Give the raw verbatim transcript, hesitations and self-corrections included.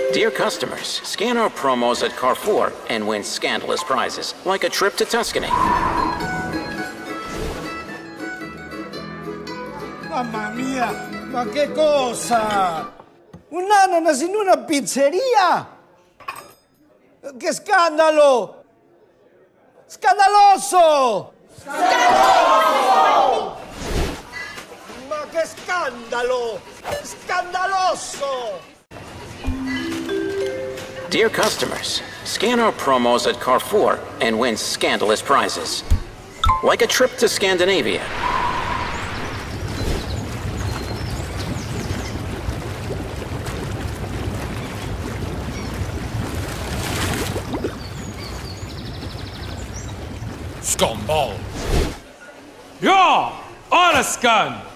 Dear customers, scan our promos at Carrefour and win scandalous prizes, like a trip to Tuscany. Mamma mia, ma che cosa? Un'ananas in una pizzeria? Che scandalo! Scandaloso! Scandaloso! Ma che scandalo! Scandaloso! Dear customers, scan our promos at Carrefour and win scandalous prizes, like a trip to Scandinavia. Scumball! Ja! Alles gun!